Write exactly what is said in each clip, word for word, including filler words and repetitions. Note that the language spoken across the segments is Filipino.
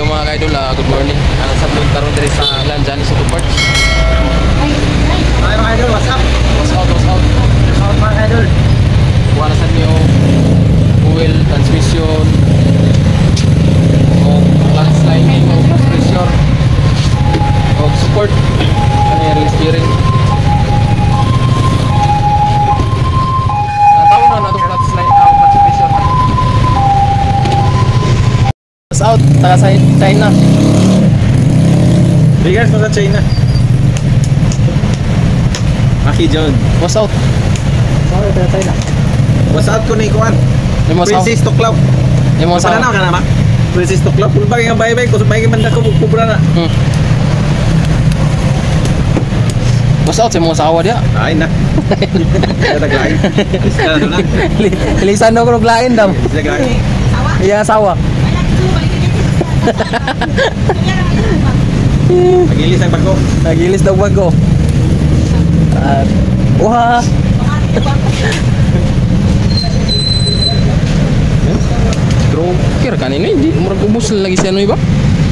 So mga kaidol, uh, good morning. Ang uh, sablong karon diri sa Lanjan sa Tuparts. Hi mga idol, what's up? What's out, what's out? What's up mga idol? Buwan na sa niyo oil, transmission, o clutch lining, o clutch pressure, o support, ano yung ring steering. Natawag na na itong clutch lining, o clutch pressure. What's out, taga sa China. Bigas mo sa China. Maki John. What's out? Sorry, taga China. What's out ko ni Kuan? Yung mga Princess Tuklaw. Yung mga Sana na ka na ma? Princess Tuklaw. Kung bagay nga bay-bay ko, bagay man na ko kubra na. Hmm. What's out sa mga sawa dia? Ay na. Kaya taglain. Isa na na. Ilisan daw ko naglain daw. Isa taglain. Iya sawa. Nagilis ang bago. Nagilis daw bago. At wah. Broker kanina hindi murag ubos lang lagi siya no iba.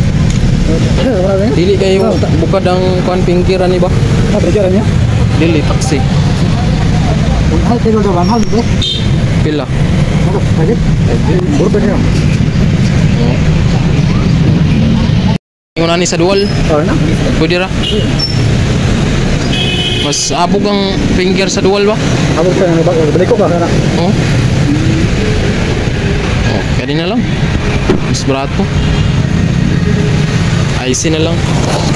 Dili kayo bukad ang kuan pingkiran iba. Ah, berjalan ya? Dili taksi. Hal tiro daw, hal deh. Pila. Ano, bagit? Burba niyo. Ingon ani sa dual. Oh, na. Pwede ra. Mas abog ang finger sa dual ba? Abot ka na bago, balik ko ba kana? Oh. Oh, kaya na lang. Mas barato. I C na lang.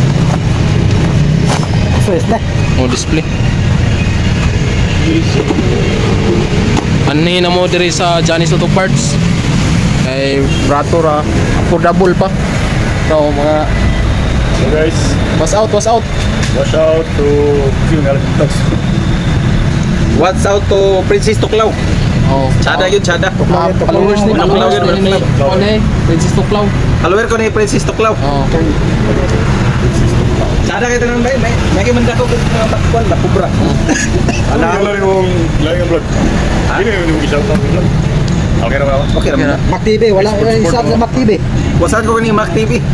So, is na. Oh, display. Anhin na mo diri sa Johnny's Auto Parts. Kay barato ra. Affordable pa. So, mga So guys, was out, was out. watch out to funeral dogs. What's out to Princess Tuklaw? Oh, Chada yun, chada. Ah, followers ni Walang followers flower, ni walang ni flower. Ole, Princess Tuklaw. Follower ko ni Princess Tuklaw. Oh. Chada kayo tanong ba? May may manda ko kung takbuan na kubra. Ano yung lari mong lari ng vlog? Ini yung yung isa ng vlog. Okay na ba? Okay naman. Mac T V, wala wala isa sa Mac T V. What's out ko ni Mac T V?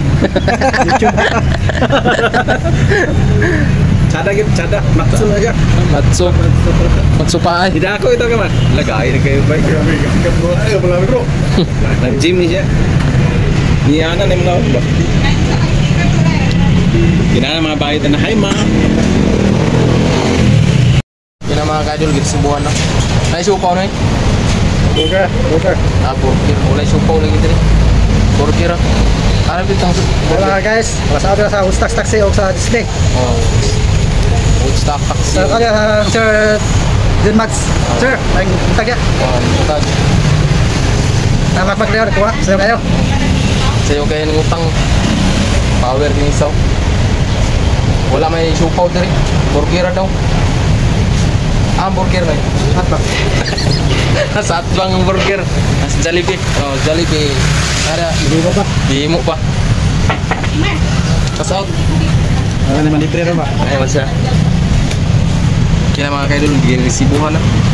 Chada gitu, chada. Matsu aja. Matso. Matso pa ay. Tidak ako ito kaman. Lagay na kayo ba? Grabe, gagat mo. Ay, malami bro. Nag-gym ni siya. Niyanan na mga ba? Kinana mga bayad na hi ma. Kina mga kadol gid subuhan na. Nay supaw na eh. Okay, okay. Ah, burger. Wala supaw lagi diri. Burger. Ara bitang Wala guys, wala sa sa Ustax Taxi o sa Disney. Oh. Woodstock taxi. Sa kanya Sir Denmax. Sir, ay tagya. Oh, tag. Tama pa clear ko ha. Sayo kayo. Sayo kayo ng utang. Power din isaw. Wala may supaw diri. Burger daw. Ah, burger na. At ba? Sa atbang burger. Sa Jollibee. Oh, Jollibee. Ada Di ba ba? di mo pa. Pass out. Ano naman libre ra ba? Ay, masya. Kaya mga kaidol, hindi resibuhan na.